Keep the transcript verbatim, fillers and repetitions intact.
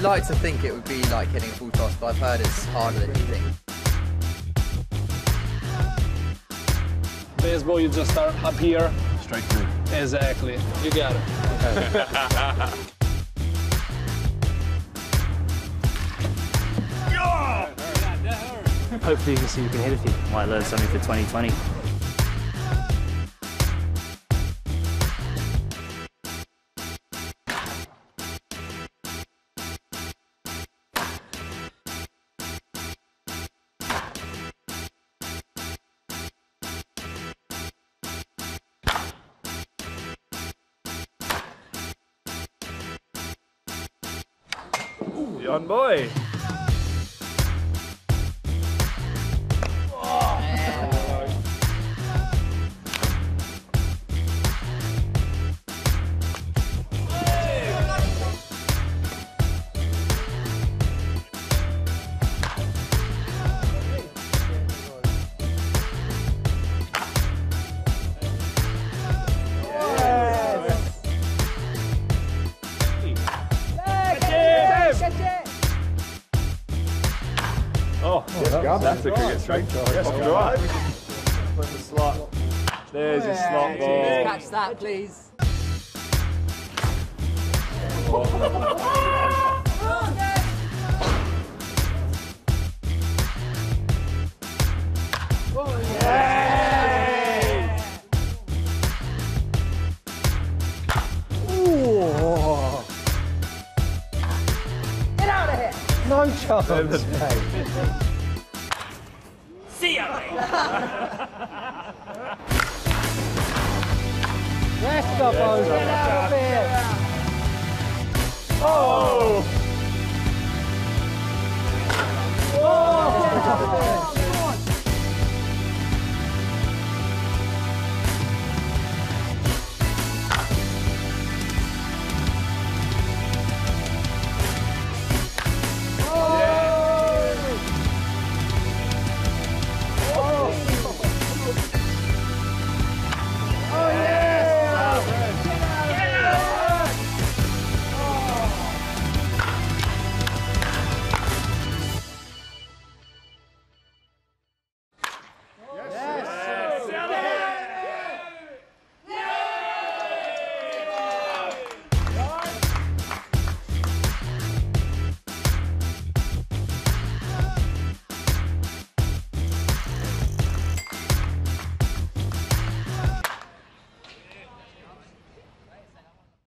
like to think it would be like hitting a full toss, but I've heard it's harder than you think. Baseball, you just start up here. Straight through. Exactly. You got it. Hopefully you can see you can hit a few. Might learn something for twenty twenty. Young boy. Oh, yes, that's a cricket strike. Yes, off the right. Put the slot. There's your slot ball. Catch that, please. Get out of here! No chance. See ya, mate. Yes, Gubbins, get out of here. Oh!